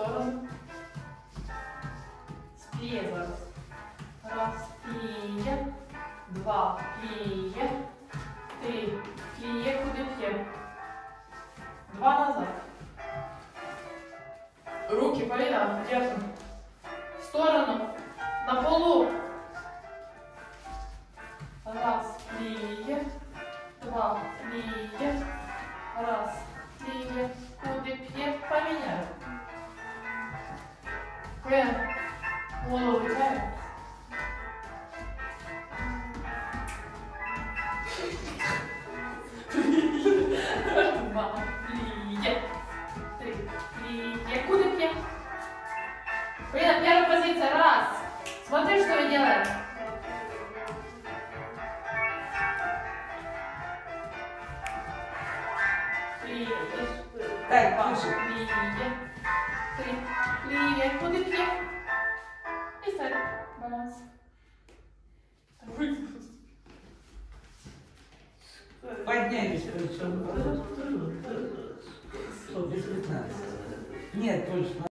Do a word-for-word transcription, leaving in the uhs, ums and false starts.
сторону. З пліє зараз. Раз, пліє. Два, пліє. Три, пліє, куди п'є. Два назад. Руки, Полина, держим. В сторону. На полу. Раз, пліє. Два, пліє. Раз, пліє. Куди п'є, поміняємо. Полина, голову витягуємо. Два, пліє. Три, пліє. Куди п'є? Полина, первая позиция. Раз. Смотри, что мы делаем. Пліє. Так, Два, пишу. пліє. Три, пліє. Куди п'є? І стать. Баланс. Поднялись, причем. Что, без пятнадцати? Нет, точно.